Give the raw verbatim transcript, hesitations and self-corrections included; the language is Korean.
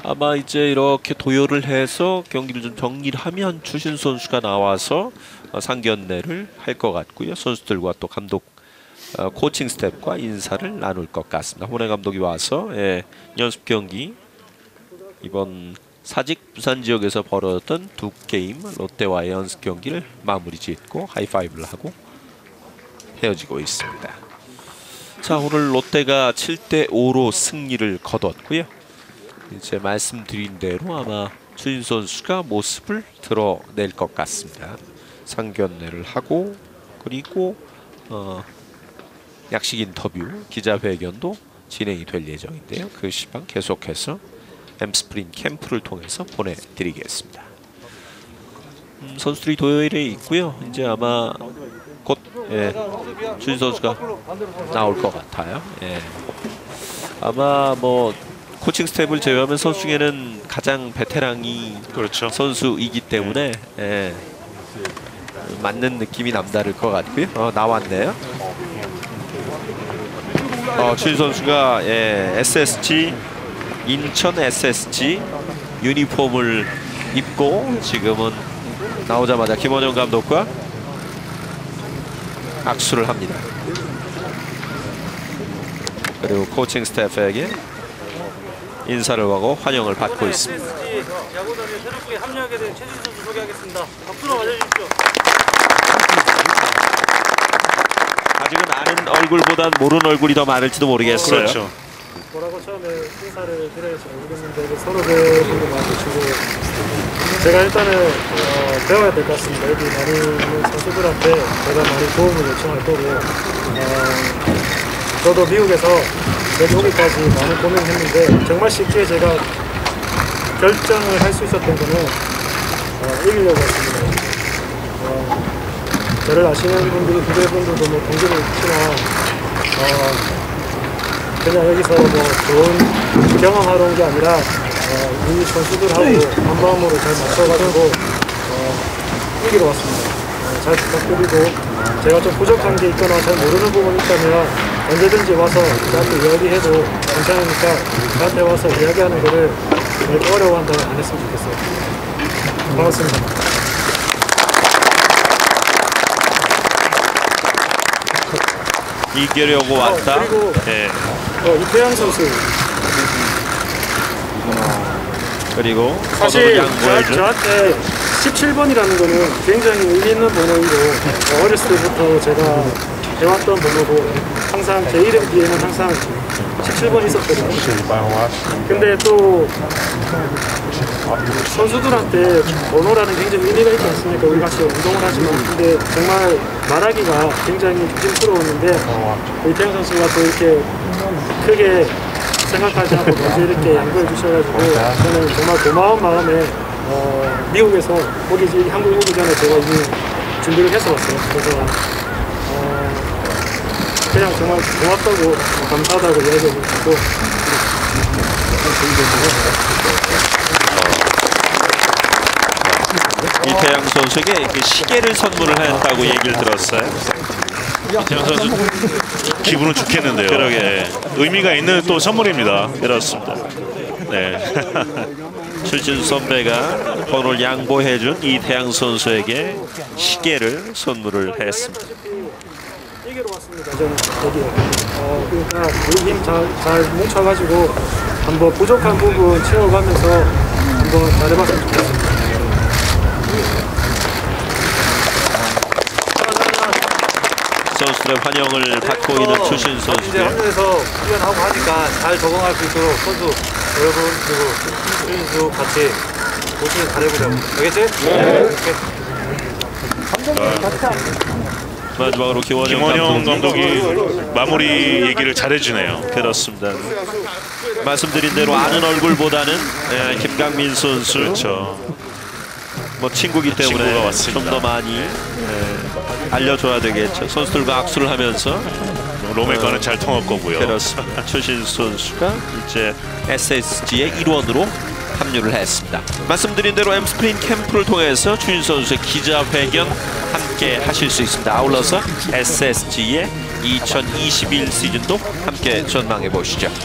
아마 이제 이렇게 도열을 해서 경기를 좀 정리를 하면 추신 선수가 나와서 상견례를 할 것 같고요. 선수들과 또 감독 어, 코칭 스태프과 인사를 나눌 것 같습니다. 호내 감독이 와서 예, 연습 경기 이번 사직 부산 지역에서 벌어졌던 두 게임 롯데와의 연습 경기를 마무리 짓고 하이파이브를 하고 헤어지고 있습니다. 자, 오늘 롯데가 칠 대 오로 승리를 거뒀고요. 이제 말씀드린 대로 아마 추신 선수가 모습을 드러낼 것 같습니다. 상견례를 하고 그리고 어, 약식 인터뷰, 기자회견도 진행이 될 예정인데요. 그 시간 계속해서 엠스프링 캠프를 통해서 보내드리겠습니다. 음, 선수들이 도열에 있고요. 이제 아마 곧 예, 추신 선수가 나올 것 같아요. 예. 아마 뭐 코칭 스텝을 제외하면 선수 중에는 가장 베테랑이 그렇죠. 선수이기 때문에 예, 맞는 느낌이 남다를 것 같고요. 어, 나왔네요. 어, 추신 선수가 예, 에스에스지 인천 에스에스지 유니폼을 입고 지금은 나오자마자 김원영 감독과 악수를 합니다. 그리고 코칭 스태프에게 인사를 하고 환영을 받고 있습니다. 에스에스지 야구단에 새롭게 합류하게 된 최준 선수 소개하겠습니다. 박수로 맞아주십시오. 아직은 아는 얼굴보단 모르는 얼굴이 더 많을지도 모르겠어요. 그렇죠. 뭐라고 처음에 인사를 드려야지 모르겠는데 서로들 분들 많으시고 제가 일단은 어, 배워야 될 것 같습니다. 여기 많이 있는 선수들한테 제가 많이 도움을 요청할 거고 어, 저도 미국에서 여기 오기까지 많은 고민을 했는데 정말 쉽게 제가 결정을 할 수 있었던 거는 어, 이기려고 했습니다. 어, 저를 아시는 분들이 후배분들도 뭐 동기를 있지만 어, 그냥 여기서 뭐 좋은 경험하러 온 게 아니라 어, 우리 선수들하고 한 마음으로 잘 맞춰가지고 어, 이기러 왔습니다. 어, 잘 부탁드리고 제가 좀 부족한 게 있거나 잘 모르는 부분이 있다면 언제든지 와서 저한테 이야기해도 괜찮으니까 저한테 와서 이야기하는 거를 왜 어려워한다고 안 했으면 좋겠어요. 반갑습니다. 이기려고 왔다. 어, 그리고 예. 어, 이태양 선수 그리고 사실 저, 양보해준 저한테 십칠 번이라는 거는 굉장히 의미 있는 번호이고 어, 어렸을 때부터 제가 해왔던 번호고 항상 제 이름 뒤에는 항상 십칠 번이 있었거든요. 근데 또 선수들한테 번호라는 굉장히 의미가 있지 않습니까? 우리 같이 운동을 하지만 근데 정말 말하기가 굉장히 조심스러웠는데 이태영 선수가 또 이렇게 크게 생각하지 않고 먼저 이렇게 양보해 주셔가지고 저는 정말 고마운 마음에 어, 미국에서 오기 전 한국 오기 전에 제가 이미 준비를 해서 왔어요. 그래서 어, 그냥 정말 고맙다고 감사하다고 이야기하고 싶고 이태양 선수에게 이렇게 시계를 선물을 했다고 얘기를 들었어요. 이태양 선수 기분은 좋겠는데요. 그러게. 네. 의미가 있는 또 선물입니다. 그렇습니다. 네. 출진 선배가 번호를 양보해준 이태양 선수에게 시계를 선물을 했습니다. 이기러 왔습니다. 저는 여기에 어, 그러니까 우리 힘 잘 잘 뭉쳐가지고 한번 부족한 부분 채워가면서 한번 잘해봤으면 좋겠습니다. 선수들의 환영을 받고 있는 추신 이제 선수들. 합류해서 훈련하고 하니까 잘 적응할 수 있도록 선수 여러분 그리고 수인수 같이 열심히 잘해보자고. 알겠지? 네. 마지막으로 김원영, 김원영 감독이 감독이 마무리 얘기를 잘해주네요. 그렇습니다. 말씀드린 대로 아는 얼굴보다는 예, 김강민 선수 그렇죠. 뭐 친구기 때문에 친구가 왔습니다. 좀 더 많이 예, 알려줘야 되겠죠. 선수들과 악수를 하면서 로메과는 어, 잘 통할 거고요. 그렇습니다. 추신 선수가 이제 에스에스지의 일원으로 합류를 했습니다. 말씀드린 대로 엠스프링 캠프를 통해서 추신 선수의 기자회견 함께 하실 수 있습니다. 아울러서 에스에스지의 이천이십일 시즌도 함께 전망해 보시죠.